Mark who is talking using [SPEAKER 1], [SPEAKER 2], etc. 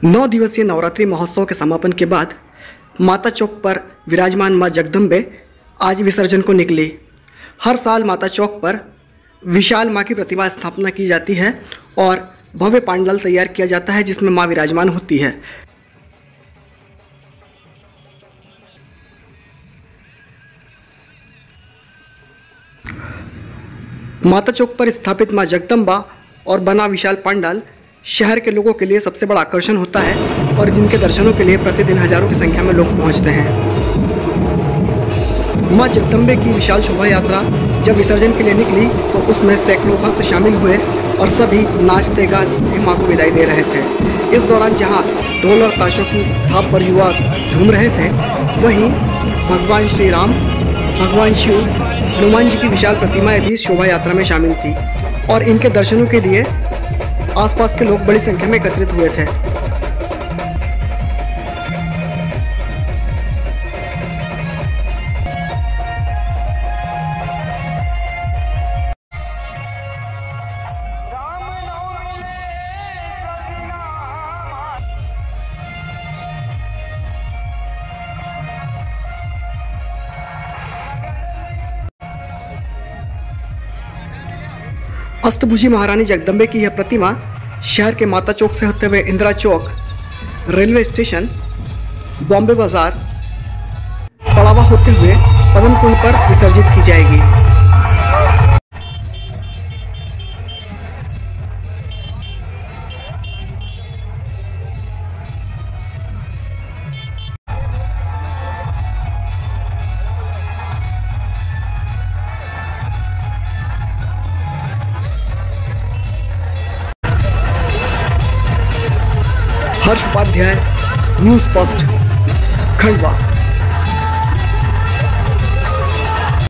[SPEAKER 1] 9 दिवसीय नवरात्रि महोत्सव के समापन के बाद माता चौक पर विराजमान मां जगदम्बे आज विसर्जन को निकली। हर साल माता चौक पर विशाल मां की प्रतिमा स्थापना की जाती है और भव्य पांडाल तैयार किया जाता है जिसमें मां विराजमान होती है। माता चौक पर स्थापित मां जगदम्बा और बना विशाल पांडाल शहर के लोगों के लिए सबसे बड़ा आकर्षण होता है और जिनके दर्शनों के लिए प्रतिदिन हजारों की संख्या में लोग पहुंचते हैं। मां जगदम्बे की विशाल शोभा यात्रा जब विसर्जन के लिए निकली तो उसमें सैकड़ों भक्त शामिल हुए और सभी नाचते गाते मां को विदाई दे रहे थे। इस दौरान जहां ढोल और ताशों की थाप पर युवा झूम रहे थे, वहीं भगवान श्री राम, भगवान शिव, हनुमान जी की विशाल प्रतिमाएं भी शोभा यात्रा में शामिल थी और इनके दर्शनों के लिए आसपास के लोग बड़ी संख्या में एकत्रित हुए थे। अष्टभुजी महारानी जगदम्बे की यह प्रतिमा शहर के माता चौक से होते हुए Indira Chowk, railway station, Bombay Bazaar, Padawa होते हुए पदम कुंड पर विसर्जित की जाएगी। Harsh Upadhyay, News First, Khandwa.